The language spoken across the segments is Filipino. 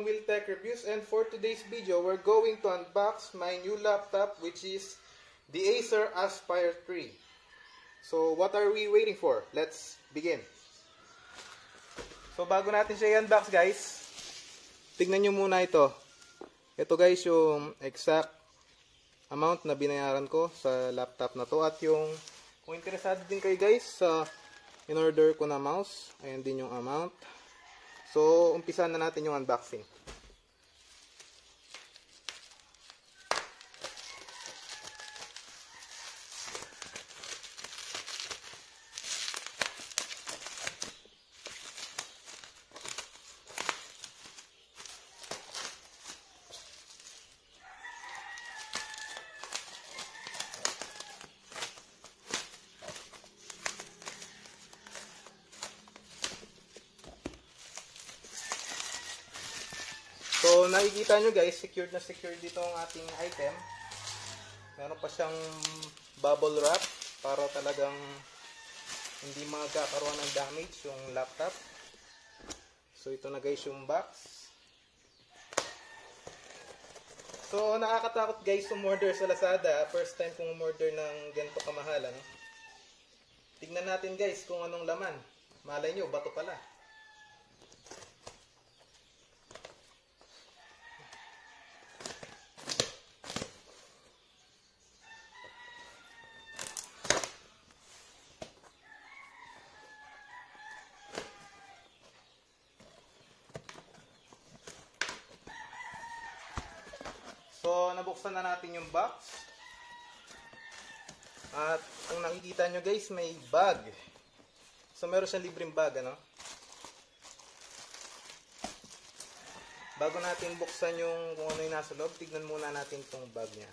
from Wiltech Reviews, and for today's video, we're going to unbox my new laptop, which is the Acer Aspire 3. So, what are we waiting for? Let's begin. So, bago natin siya i-unbox, guys, tignan nyo muna ito. Ito, guys, yung exact amount na binayaran ko sa laptop na to. At yung, kung interesado din kayo, guys, sa in-order ko na mouse, ayan din yung amount. So, umpisa na natin yung unboxing. So, nakikita nyo guys, secured na secured dito ang ating item. Meron pa siyang bubble wrap para talagang hindi magkakaroon ng damage yung laptop. So, ito na guys yung box. So, nakakatakot guys umorder sa Lazada. First time kong umorder ng ganito kamahalan. Tignan natin guys kung anong laman. Malay nyo, bato pala. So, nabuksan na natin yung box. At kung nakikita nyo guys, may bag. So, meron siyang libreng bag, ano? Bago natin buksan yung kung ano yung nasa loob, tignan muna natin itong bag niya.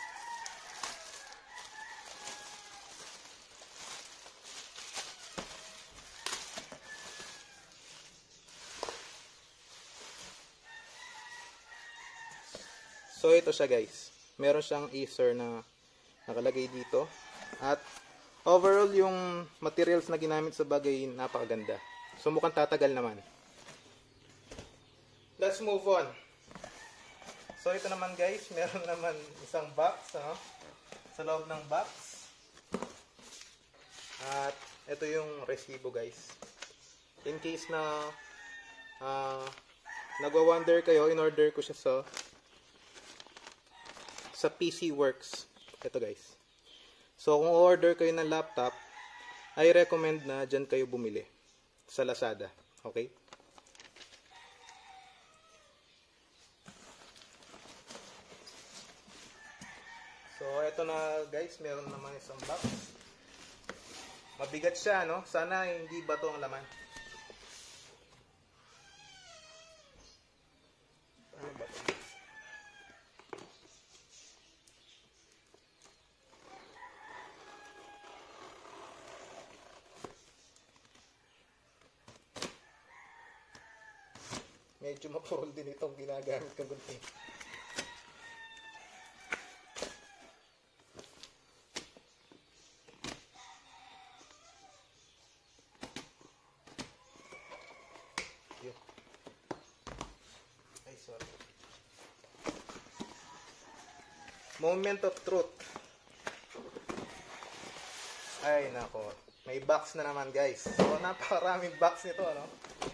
So, ito siya guys. Meron siyang Acer na nakalagay dito. At overall, yung materials na ginamit sa bagay, napakaganda. So, mukhang tatagal naman. Let's move on. So, ito naman guys. Meron naman isang box. Ano? Sa loob ng box. At ito yung resibo guys. In case na nagwa-wonder kayo, in-order ko siya sa PC Works. Ito guys. So, kung order kayo ng laptop, I recommend na dyan kayo bumili. Sa Lazada. Okay? So, ito na guys. Meron naman isang box. Mabigat siya, no? Sana hindi bato ang laman. Ano ba ito? Medyo mapurol din itong ginagamit kong gunting. Ay, sorry. Moment of truth. Ay, nako. May box na naman, guys. So, napakaraming box nito, ano?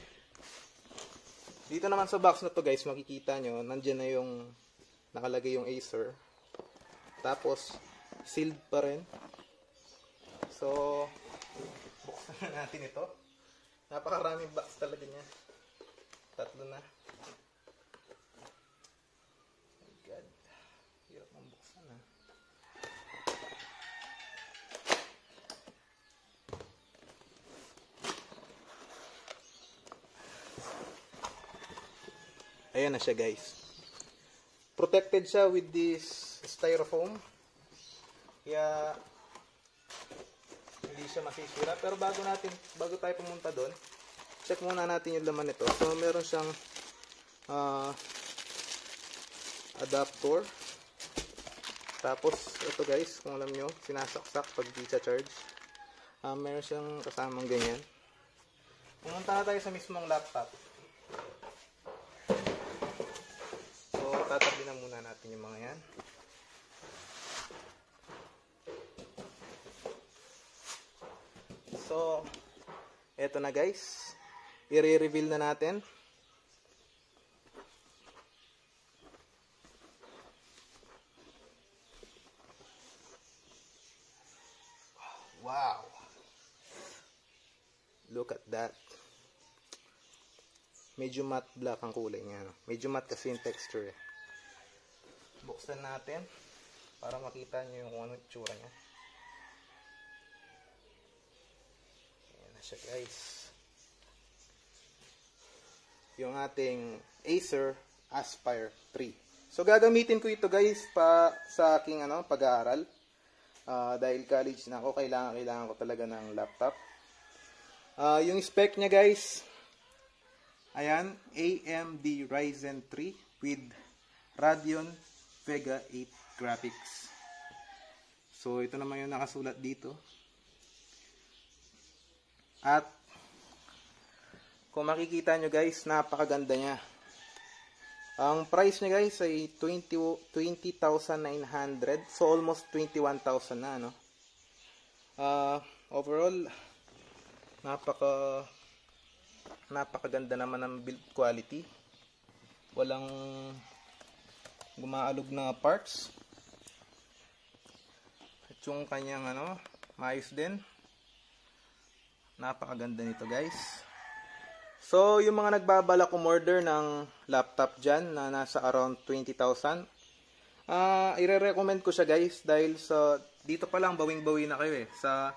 Dito naman sa box na to guys, makikita nyo, nandyan na yung nakalagay yung Acer. Tapos, sealed pa rin. So, buksan na natin ito. Napakaraming box talaga niya. Tatlo na. Oh God. Hirap mong buksan na. Ayan na siya guys. Protected siya with this styrofoam. Kaya hindi siya masisira. Pero bago tayo pumunta doon, check muna natin yung laman nito. So meron siyang adapter. Tapos ito guys, kung alam nyo, sinasaksak pag di charge. Meron siyang kasamang ganyan. Pumunta na tayo sa mismong laptop. tatabi na muna natin yung mga yan. So, eto na guys. I-reveal na natin. Wow! Look at that. Medyo matte black ang kulay niya. No? Medyo matte kasi yung texture. Buksan natin para makita nyo yung kung ano itsura niya. Ayan na siya guys. Yung ating Acer Aspire 3. So gagamitin ko ito guys sa aking pag-aaral. Dahil college na ako, kailangan ko talaga ng laptop. Yung spec niya guys, ayan, AMD Ryzen 3 with Radeon Vega 8 graphics. So ito naman yung nakasulat dito. At kung makikita nyo guys, napakaganda niya. Ang price niya guys ay 20,900. So almost 21,000 na, no? Overall, napakaganda naman ng build quality. Walang gumaalog na parts. At yung kanyang maayos din. Napakaganda nito guys. So, yung mga nagbabalak umorder ng laptop dyan na nasa around 20,000, i-recommend ko siya guys dahil dito pa lang bawing-bawi na kayo eh. Sa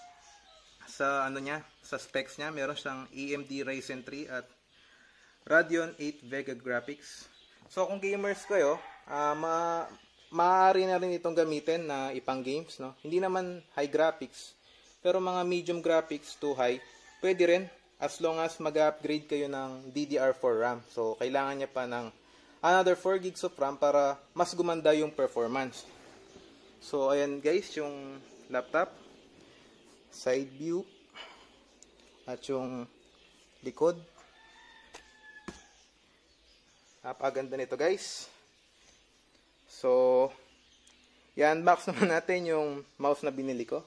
specs niya, meron siyang AMD Ryzen 3 at Radeon 8 Vega graphics. So, kung gamers kayo, maaari na rin itong gamitin na ipang games, no? Hindi naman high graphics, pero mga medium graphics to high, pwede rin. As long as mag-upgrade kayo ng DDR4 RAM. So, kailangan niya pa ng another 4 gigs of RAM para mas gumanda yung performance. So, ayan guys, yung laptop. Side view. At yung likod. Napakaganda nito guys. So, i-unbox naman natin yung mouse na binili ko.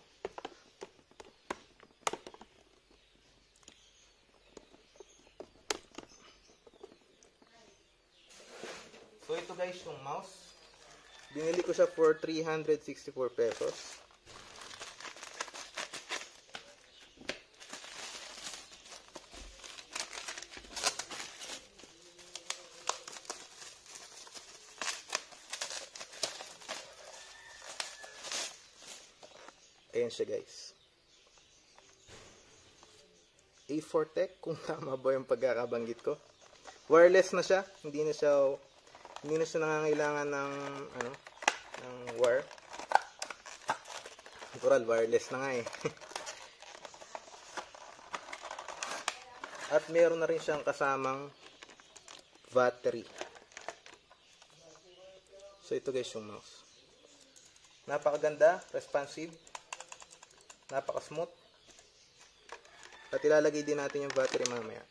So ito guys yung mouse. Binili ko siya for 364 pesos. Ayan siya guys. A4 Tech, kung tama ba yung pagkakabanggit ko. Wireless na siya, hindi na siya nangangailangan ng wire. Natural, wireless na nga eh. At meron na rin siyang kasamang battery. So ito guys yung mouse. Napakaganda, responsive, napaka-smooth. At ilalagay din natin yung battery mamaya.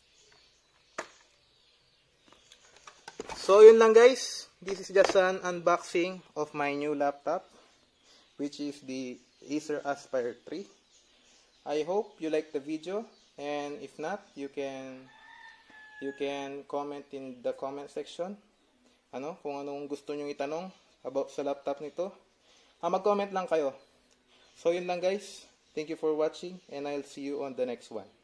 So, yun lang guys. This is just an unboxing of my new laptop, which is the Acer Aspire 3. I hope you like the video, and if not, you can comment in the comment section. Kung anong gusto nyo itanong about sa laptop nito. Mag-comment lang kayo. So, yun lang guys. Thank you for watching, and I'll see you on the next one.